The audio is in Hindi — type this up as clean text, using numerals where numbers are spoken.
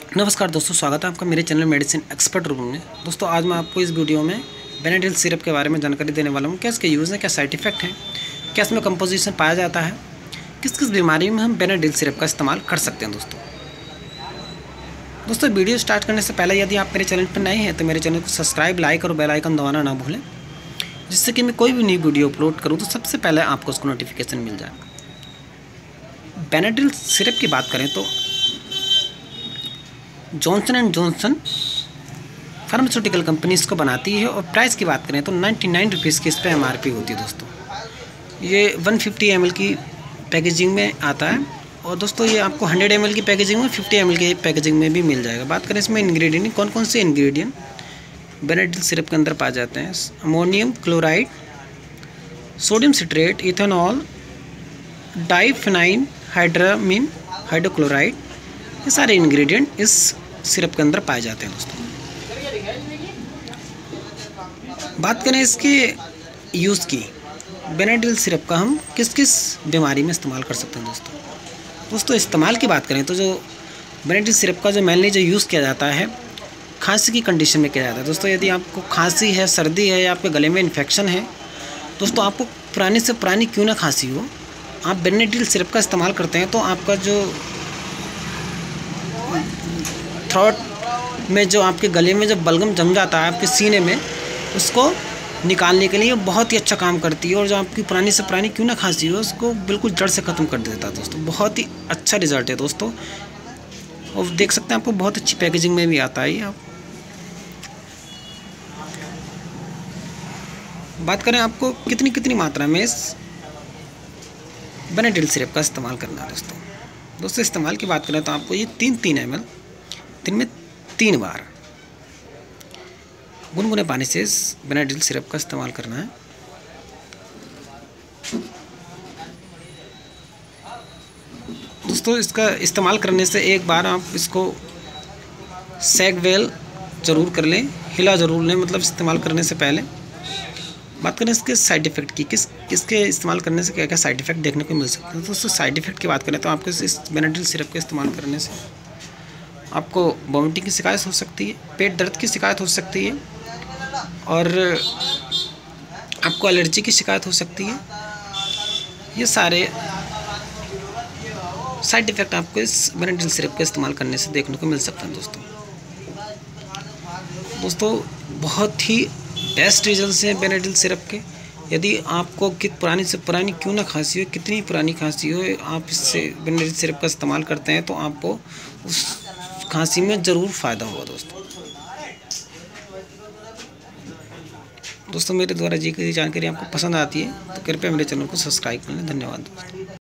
नमस्कार दोस्तों, स्वागत है आपका मेरे चैनल मेडिसिन एक्सपर्ट रूम में। दोस्तों आज मैं आपको इस वीडियो में बेनाडिल सिरप के बारे में जानकारी देने वाला हूँ। क्या इसके यूज़ हैं, क्या साइड इफ़ेक्ट हैं, क्या इसमें कंपोजिशन पाया जाता है, किस किस बीमारी में हम बेनाडिल सिरप का इस्तेमाल कर सकते हैं। दोस्तों वीडियो स्टार्ट करने से पहले यदि आप मेरे चैनल पर नए हैं तो मेरे चैनल को सब्सक्राइब, लाइक और बेल आइकन दबाना ना भूलें, जिससे कि मैं कोई भी नई वीडियो अपलोड करूँ तो सबसे पहले आपको उसको नोटिफिकेशन मिल जाए। बेनाडिल सिरप की बात करें तो Johnson and Johnson pharmaceutical company इसको बनाती है और प्राइस की बात करें तो 99 रुपीज़ की इस पर MRP होती है। दोस्तों ये 150 ml की पैकेजिंग में आता है और दोस्तों ये आपको 100 ml की पैकेजिंग में, 50 ml की पैकेजिंग में भी मिल जाएगा। बात करें इसमें इंग्रेडिएंट, कौन कौन से इंग्रेडिएंट बेनाडिल सिरप के अंदर पाए जाते हैं। Ammonium chloride, sodium citrate, ethanol, diphenhydramine hydrochloride, ये सारे इंग्रेडिएंट इस सिरप के अंदर पाए जाते हैं। दोस्तों बात करें इसके यूज़ की, बेनाडिल सिरप का हम किस किस बीमारी में इस्तेमाल कर सकते हैं। दोस्तों इस्तेमाल की बात करें तो जो बेनाडिल सिरप का जो मेनली जो यूज़ किया जाता है खांसी की कंडीशन में किया जाता है। दोस्तों यदि आपको खांसी है, सर्दी है या आपके गले में इन्फेक्शन है, दोस्तों आपको पुरानी से पुरानी क्यों ना खांसी हो, आप बेनाडिल सिरप का इस्तेमाल करते हैं तो आपका जो थ्रोट में, जो आपके गले में जब बलगम जम जाता है आपके सीने में, उसको निकालने के लिए बहुत ही अच्छा काम करती है और जो आपकी पुरानी से पुरानी क्यों ना खांसी हो उसको बिल्कुल जड़ से ख़त्म कर देता है। दोस्तों बहुत ही अच्छा रिजल्ट है दोस्तों, और देख सकते हैं आपको बहुत अच्छी पैकेजिंग में भी आता है। आप बात करें आपको कितनी कितनी मात्रा में इस बेनाडिल सिरप का इस्तेमाल करना है। दोस्तों इस्तेमाल की बात करें तो आपको ये 3 ml दिन में 3 बार गुनगुने पानी से इस बेनाडिल सिरप का इस्तेमाल करना है। दोस्तों इसका इस्तेमाल करने से एक बार आप इसको सेक वेल ज़रूर कर लें, हिला ज़रूर लें, मतलब इस्तेमाल करने से पहले। बात करें इसके साइड इफ़ेक्ट की, इसके इस्तेमाल करने से क्या क्या साइड इफ़ेक्ट देखने को मिल सकते हैं। दोस्तों साइड इफ़ेक्ट की बात करें तो आपको इस बेनाडिल सिरप के इस्तेमाल करने से आपको वॉमिटिंग की शिकायत हो सकती है, पेट दर्द की शिकायत हो सकती है और आपको एलर्जी की शिकायत हो सकती है। ये सारे साइड इफ़ेक्ट आपको इस बेनाडिल सिरप के इस्तेमाल करने से देखने को मिल सकते हैं। दोस्तों बहुत ही बेस्ट रिजल्ट्स हैं बेनाडिल सिरप के। यदि आपको पुरानी से पुरानी क्यों ना खांसी हो, कितनी पुरानी खांसी हो, आप इससे बेनाडिल सिरप का इस्तेमाल करते हैं तो आपको उस खांसी में ज़रूर फ़ायदा होगा। दोस्तों मेरे द्वारा जी की जानकारी आपको पसंद आती है तो कृपया मेरे चैनल को सब्सक्राइब कर लें। धन्यवाद दोस्तों।